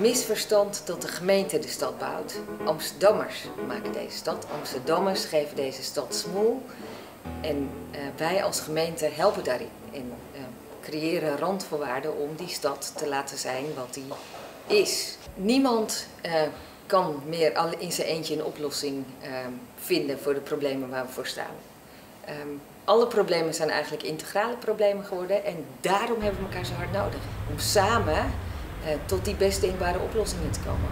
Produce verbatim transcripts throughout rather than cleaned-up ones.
misverstand dat de gemeente de stad bouwt. Amsterdammers maken deze stad. Amsterdammers geven deze stad smoel. En uh, wij als gemeente helpen daarin. En uh, creëren randvoorwaarden om die stad te laten zijn wat die is. Niemand uh, kan meer in zijn eentje een oplossing uh, vinden voor de problemen waar we voor staan. Um, alle problemen zijn eigenlijk integrale problemen geworden en daarom hebben we elkaar zo hard nodig. Om samen uh, tot die best denkbare oplossingen te komen.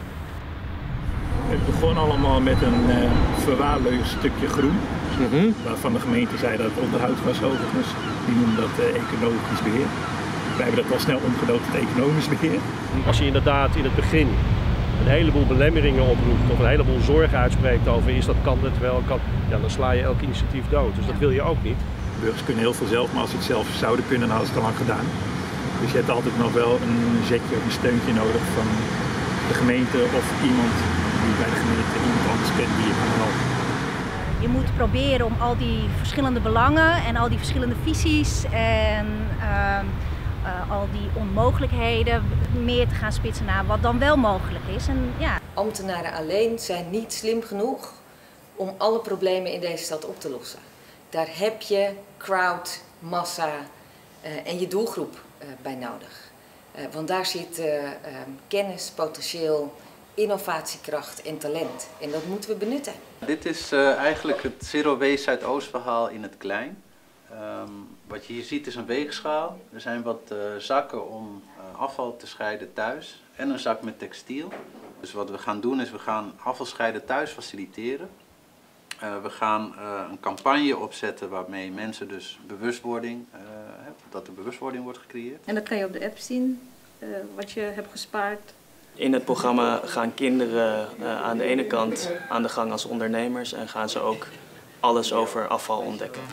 Het begon allemaal met een uh, verwaarloosd stukje groen. Mm-hmm. Waarvan de gemeente zei dat het onderhoud was overigens. Die noemden dat uh, economisch beheer. Wij hebben dat al snel omgedoopt tot economisch beheer. Als je inderdaad in het begin een heleboel belemmeringen oproept of een heleboel zorgen uitspreekt over is dat kan het wel, kan, ja, dan sla je elk initiatief dood. Dus dat wil je ook niet. Burgers kunnen heel veel zelf, maar als ze het zelf zouden kunnen, dan hadden ze het al lang gedaan. Dus je hebt altijd nog wel een zetje of een steuntje nodig van de gemeente of iemand die bij de gemeente iemand anders kent die je kan helpen. Je moet proberen om al die verschillende belangen en al die verschillende visies en uh, uh, al die onmogelijkheden meer te gaan spitsen naar wat dan wel mogelijk is. En, ja. Ambtenaren alleen zijn niet slim genoeg om alle problemen in deze stad op te lossen. Daar heb je crowd, massa uh, en je doelgroep uh, bij nodig. Uh, want daar zit uh, uh, kennis, potentieel, innovatiekracht en talent. En dat moeten we benutten. Dit is uh, eigenlijk het Zero Waste Zuidoost verhaal in het klein. Um, wat je hier ziet is een weegschaal. Er zijn wat uh, zakken om uh, afval te scheiden thuis en een zak met textiel. Dus wat we gaan doen is we gaan afval scheiden thuis faciliteren. Uh, we gaan uh, een campagne opzetten waarmee mensen dus bewustwording, uh, dat er bewustwording wordt gecreëerd. En dat kan je op de app zien, uh, wat je hebt gespaard. In het programma gaan kinderen uh, aan de ene kant aan de gang als ondernemers en gaan ze ook alles over afval ontdekken.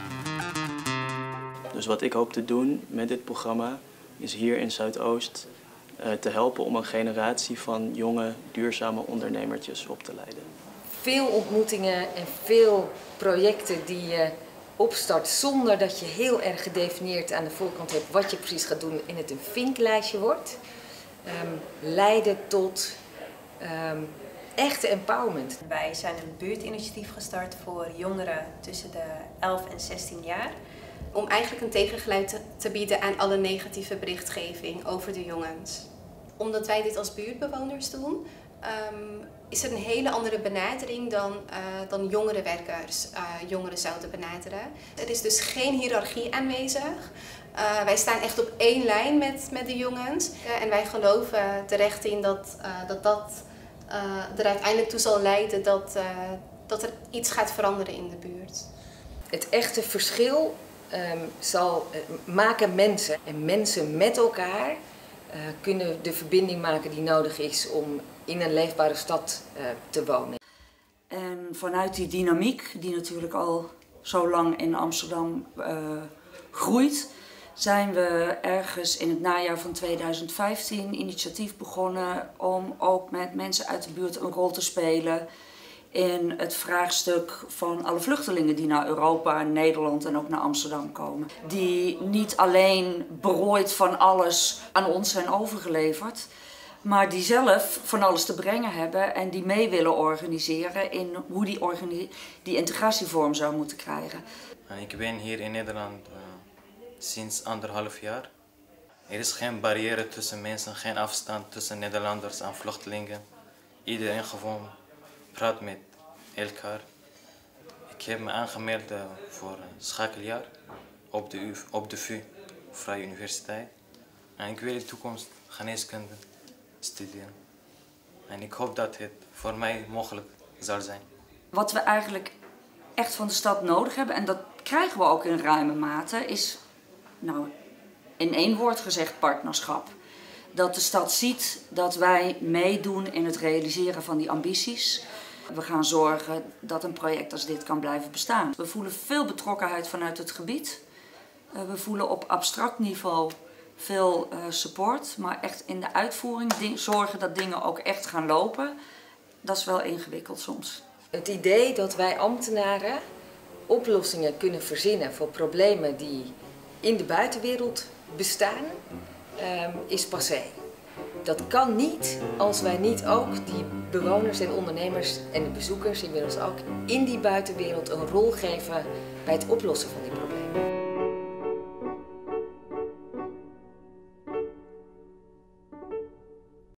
Dus wat ik hoop te doen met dit programma is hier in Zuidoost uh, te helpen om een generatie van jonge, duurzame ondernemertjes op te leiden. Veel ontmoetingen en veel projecten die je opstart zonder dat je heel erg gedefinieerd aan de voorkant hebt wat je precies gaat doen en het een vinklijstje wordt. Um, leiden tot um, echte empowerment. Wij zijn een buurtinitiatief gestart voor jongeren tussen de elf en zestien jaar. Om eigenlijk een tegengeluid te, te bieden aan alle negatieve berichtgeving over de jongens. Omdat wij dit als buurtbewoners doen, um, is er een hele andere benadering dan, uh, dan jongerenwerkers uh, jongeren zouden benaderen. Er is dus geen hiërarchie aanwezig. Uh, wij staan echt op één lijn met, met de jongens. Uh, en wij geloven terecht in dat uh, dat, dat uh, er uiteindelijk toe zal leiden dat, uh, dat er iets gaat veranderen in de buurt. Het echte verschil um, zal uh, maken mensen. En mensen met elkaar uh, kunnen de verbinding maken die nodig is om in een leefbare stad uh, te wonen. En vanuit die dynamiek, die natuurlijk al zo lang in Amsterdam uh, groeit, zijn we ergens in het najaar van tweeduizend vijftien initiatief begonnen om ook met mensen uit de buurt een rol te spelen in het vraagstuk van alle vluchtelingen die naar Europa, Nederland en ook naar Amsterdam komen. Die niet alleen berooid van alles aan ons zijn overgeleverd, maar die zelf van alles te brengen hebben en die mee willen organiseren in hoe die, organi die integratievorm zou moeten krijgen. Ik ben hier in Nederland uh, sinds anderhalf jaar. Er is geen barrière tussen mensen, geen afstand tussen Nederlanders en vluchtelingen. Iedereen gewoon praat met elkaar. Ik heb me aangemeld uh, voor een schakeljaar op de, op de V U, Vrije Universiteit. En ik wil in de toekomst geneeskunde studeren. En ik hoop dat het voor mij mogelijk zal zijn. Wat we eigenlijk echt van de stad nodig hebben, en dat krijgen we ook in ruime mate, is, nou, in één woord gezegd, partnerschap. Dat de stad ziet dat wij meedoen in het realiseren van die ambities. We gaan zorgen dat een project als dit kan blijven bestaan. We voelen veel betrokkenheid vanuit het gebied. We voelen op abstract niveau veel uh, support, maar echt in de uitvoering ding, zorgen dat dingen ook echt gaan lopen, dat is wel ingewikkeld soms. Het idee dat wij ambtenaren oplossingen kunnen verzinnen voor problemen die in de buitenwereld bestaan, um, is passé. dat kan niet als wij niet ook die bewoners en ondernemers en de bezoekers inmiddels ook in die buitenwereld een rol geven bij het oplossen van die problemen.